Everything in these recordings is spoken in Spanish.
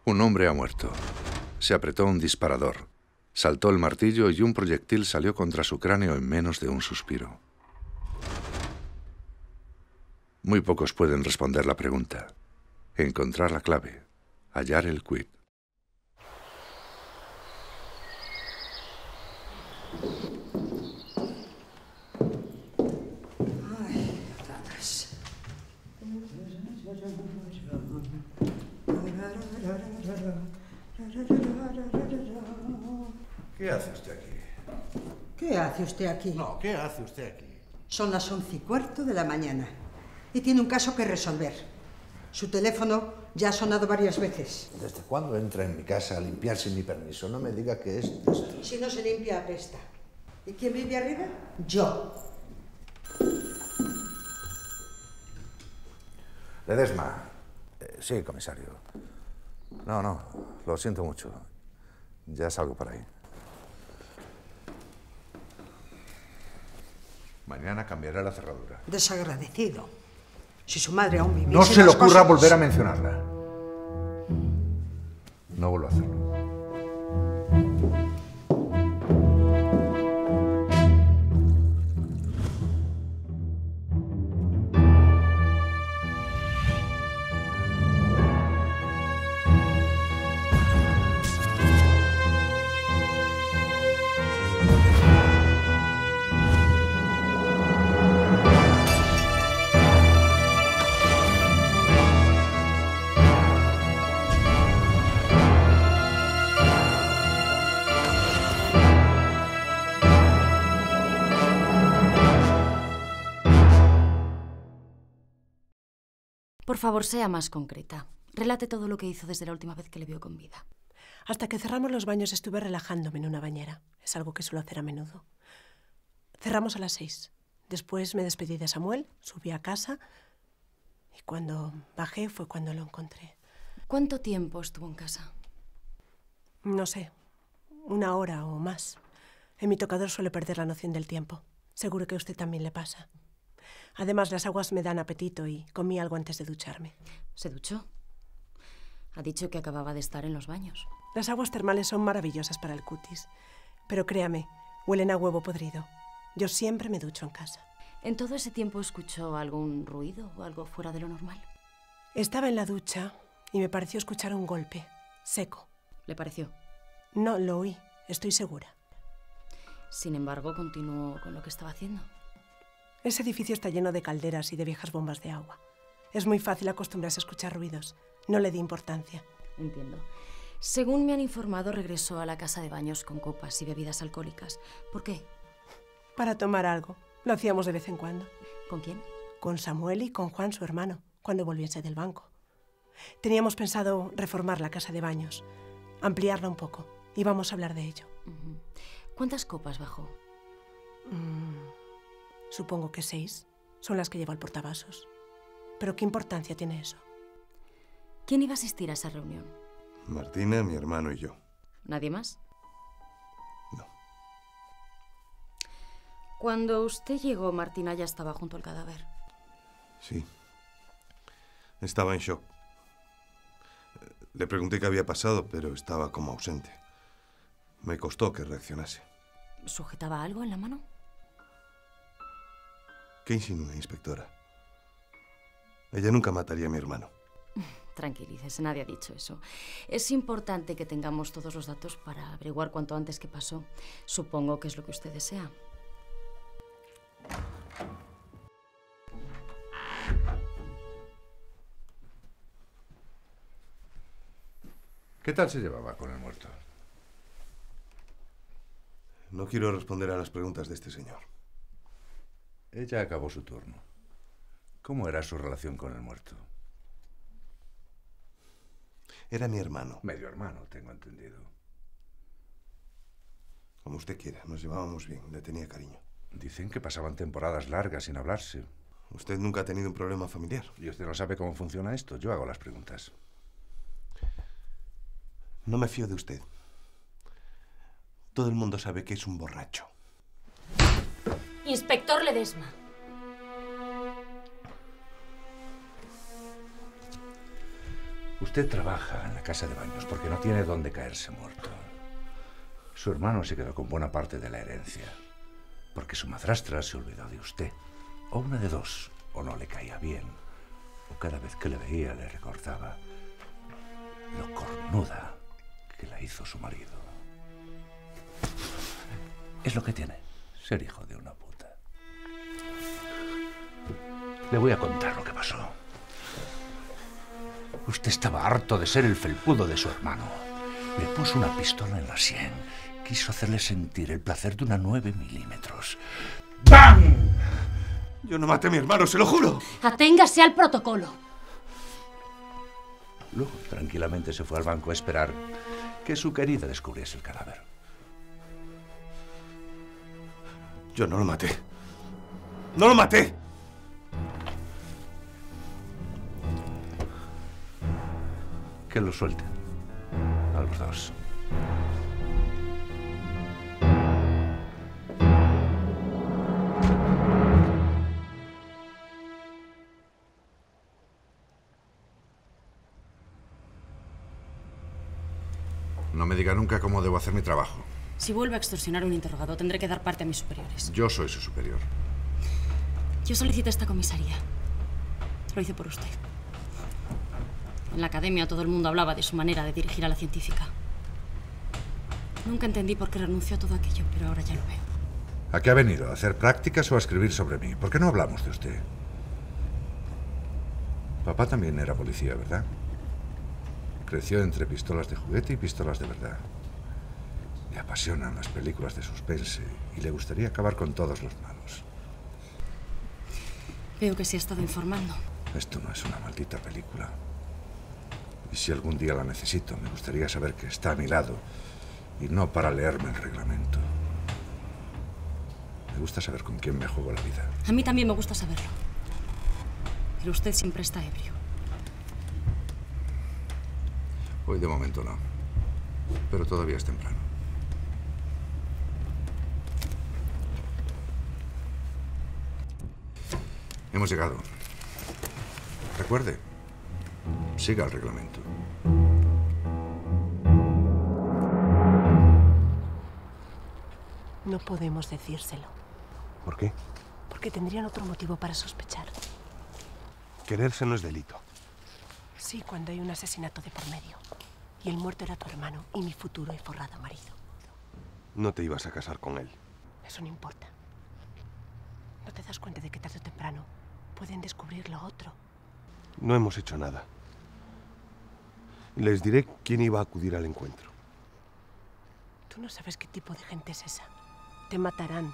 Un hombre ha muerto. Se apretó un disparador. Saltó el martillo y un proyectil salió contra su cráneo en menos de un suspiro. Muy pocos pueden responder la pregunta. Encontrar la clave. Hallar el quid. ¿Qué hace usted aquí? ¿Qué hace usted aquí? No, ¿qué hace usted aquí? Son las 11:15 de la mañana y tiene un caso que resolver. Su teléfono ya ha sonado varias veces. ¿Desde cuándo entra en mi casa a limpiar sin mi permiso? No me diga que es esto. Si no se limpia, apesta. ¿Y quién vive arriba? Yo. Ledesma. Sí, comisario. No, lo siento mucho. Ya salgo por ahí. Mañana cambiará la cerradura. Desagradecido. Si su madre aún viviese... No se le ocurra cosas... volver a mencionarla. No vuelvo a hacerlo. Por favor, sea más concreta. Relate todo lo que hizo desde la última vez que le vio con vida. Hasta que cerramos los baños estuve relajándome en una bañera. Es algo que suelo hacer a menudo. Cerramos a las 6. Después me despedí de Samuel, subí a casa y cuando bajé fue cuando lo encontré. ¿Cuánto tiempo estuvo en casa? No sé, 1 hora o más. En mi tocador suele perder la noción del tiempo. Seguro que a usted también le pasa. Además, las aguas me dan apetito y comí algo antes de ducharme. ¿Se duchó? Ha dicho que acababa de estar en los baños. Las aguas termales son maravillosas para el cutis. Pero créame, huelen a huevo podrido. Yo siempre me ducho en casa. ¿En todo ese tiempo escuchó algún ruido o algo fuera de lo normal? Estaba en la ducha y me pareció escuchar un golpe, seco. ¿Le pareció? No, lo oí, estoy segura. Sin embargo, continuó con lo que estaba haciendo. Ese edificio está lleno de calderas y de viejas bombas de agua. Es muy fácil acostumbrarse a escuchar ruidos. No le di importancia. Entiendo. Según me han informado, regresó a la casa de baños con copas y bebidas alcohólicas. ¿Por qué? Para tomar algo. Lo hacíamos de vez en cuando. ¿Con quién? Con Samuel y con Juan, su hermano, cuando volviese del banco. Teníamos pensado reformar la casa de baños, ampliarla un poco. Íbamos a hablar de ello. ¿Cuántas copas bajó? Supongo que 6. Son las que lleva el portavasos. Pero ¿qué importancia tiene eso? ¿Quién iba a asistir a esa reunión? Martina, mi hermano y yo. ¿Nadie más? No. Cuando usted llegó, Martina ya estaba junto al cadáver. Sí. Estaba en shock. Le pregunté qué había pasado, pero estaba como ausente. Me costó que reaccionase. ¿Sujetaba algo en la mano? ¿Qué insinúa, inspectora? Ella nunca mataría a mi hermano. Tranquilícese, nadie ha dicho eso. Es importante que tengamos todos los datos para averiguar cuanto antes qué pasó. Supongo que es lo que usted desea. ¿Qué tal se llevaba con el muerto? No quiero responder a las preguntas de este señor. Ella acabó su turno. ¿Cómo era su relación con el muerto? Era mi hermano. Medio hermano, tengo entendido. Como usted quiera, nos llevábamos bien, le tenía cariño. Dicen que pasaban temporadas largas sin hablarse. ¿Usted nunca ha tenido un problema familiar? ¿Y usted no sabe cómo funciona esto? Yo hago las preguntas. No me fío de usted. Todo el mundo sabe que es un borracho. Inspector Ledesma. Usted trabaja en la casa de baños porque no tiene dónde caerse muerto. Su hermano se quedó con buena parte de la herencia porque su madrastra se olvidó de usted. O una de dos, o no le caía bien, o cada vez que le veía le recordaba lo cornuda que la hizo su marido. Es lo que tiene ser hijo de una puta. Le voy a contar lo que pasó. Usted estaba harto de ser el felpudo de su hermano. Le puso una pistola en la sien. Quiso hacerle sentir el placer de una 9 milímetros. ¡Bam! Yo no maté a mi hermano, se lo juro. Aténgase al protocolo. Luego, tranquilamente, se fue al banco a esperar que su querida descubriese el cadáver. Yo no lo maté. ¡No lo maté! Que lo suelten a los dos. No me diga nunca cómo debo hacer mi trabajo. Si vuelve a extorsionar un interrogado, tendré que dar parte a mis superiores. Yo soy su superior. Yo solicité esta comisaría. Lo hice por usted. En la academia todo el mundo hablaba de su manera de dirigir a la científica. Nunca entendí por qué renunció a todo aquello, pero ahora ya lo veo. ¿A qué ha venido? ¿A hacer prácticas o a escribir sobre mí? ¿Por qué no hablamos de usted? Papá también era policía, ¿verdad? Creció entre pistolas de juguete y pistolas de verdad. Le apasionan las películas de suspense y le gustaría acabar con todos los malos. Veo que se ha estado informando. Esto no es una maldita película. Y si algún día la necesito, me gustaría saber que está a mi lado y no para leerme el reglamento. Me gusta saber con quién me juego la vida. A mí también me gusta saberlo. Pero usted siempre está ebrio. Hoy de momento no. Pero todavía es temprano. Hemos llegado. Recuerde, siga el reglamento. No podemos decírselo, ¿Por qué? porque tendrían otro motivo para sospechar. Quererse no es delito. Sí, cuando hay un asesinato de por medio. Y el muerto era tu hermano y mi futuro y forrado marido. No te ibas a casar con él. Eso no importa. ¿No te das cuenta de que tarde o temprano pueden descubrir lo otro? No hemos hecho nada. Les diré quién iba a acudir al encuentro. Tú no sabes qué tipo de gente es esa. Te matarán.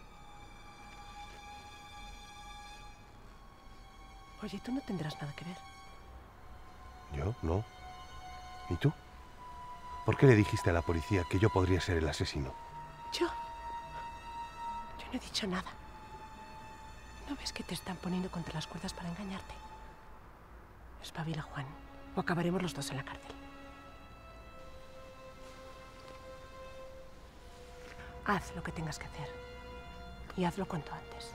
Oye, tú no tendrás nada que ver. ¿Yo? No. ¿Y tú? ¿Por qué le dijiste a la policía que yo podría ser el asesino? ¿Yo? Yo no he dicho nada. ¿No ves que te están poniendo contra las cuerdas para engañarte? Espabila, Juan, o acabaremos los dos en la cárcel. Haz lo que tengas que hacer. Y hazlo cuanto antes.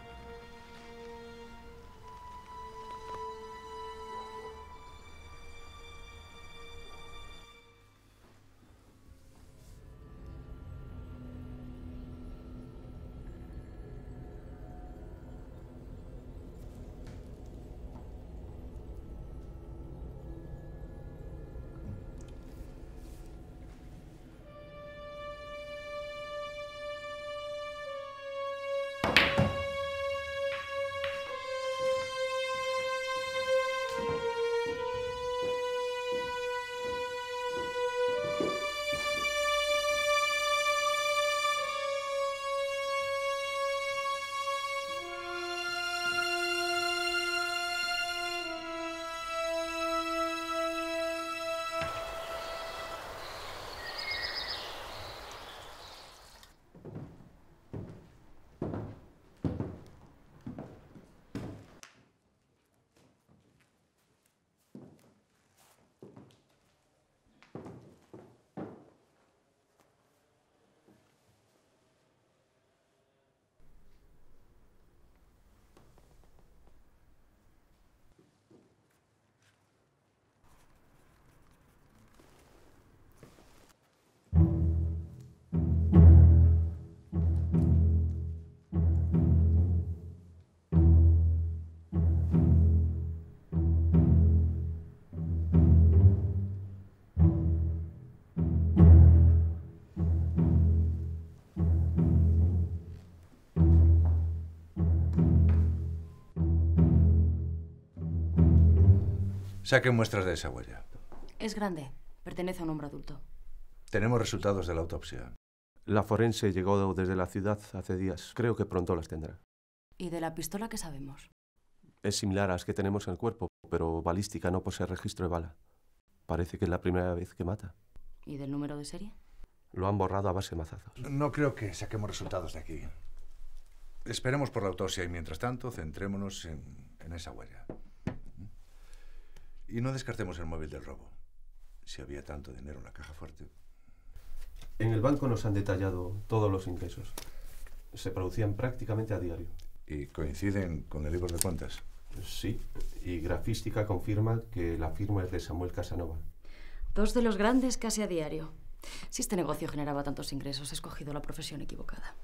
Saquen muestras de esa huella. Es grande. Pertenece a un hombre adulto. Tenemos resultados de la autopsia. La forense llegó desde la ciudad hace días. Creo que pronto las tendrá. ¿Y de la pistola qué sabemos? Es similar a las que tenemos en el cuerpo, pero balística no posee registro de bala. Parece que es la primera vez que mata. ¿Y del número de serie? Lo han borrado a base de mazazos. No creo que saquemos resultados de aquí. Esperemos por la autopsia y, mientras tanto, centrémonos en esa huella. Y no descartemos el móvil del robo. Si había tanto dinero en la caja fuerte. En el banco nos han detallado todos los ingresos. Se producían prácticamente a diario. ¿Y coinciden con el libro de cuentas? Sí, y Grafística confirma que la firma es de Samuel Casanova. 2 de los grandes casi a diario. Si este negocio generaba tantos ingresos, he escogido la profesión equivocada.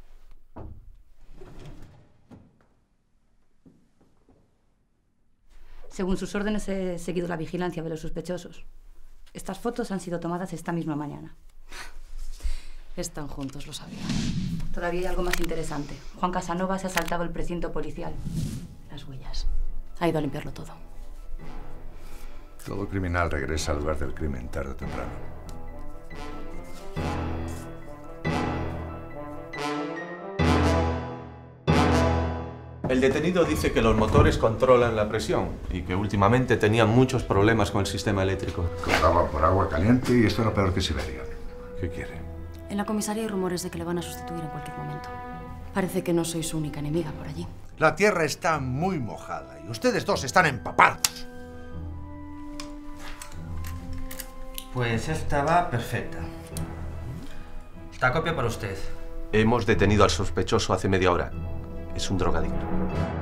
Según sus órdenes he seguido la vigilancia de los sospechosos. Estas fotos han sido tomadas esta misma mañana. Están juntos, lo sabía. Todavía hay algo más interesante. Juan Casanova se ha saltado el precinto policial. Las huellas. Ha ido a limpiarlo todo. Todo criminal regresa al lugar del crimen tarde o temprano. El detenido dice que los motores controlan la presión y que últimamente tenían muchos problemas con el sistema eléctrico. Cobraba por agua caliente y esto era peor que Siberia. ¿Qué quiere? En la comisaría hay rumores de que le van a sustituir en cualquier momento. Parece que no soy su única enemiga por allí. La tierra está muy mojada y ustedes dos están empapados. Pues esta va perfecta. Esta copia para usted. Hemos detenido al sospechoso hace media hora. Es un drogadicto.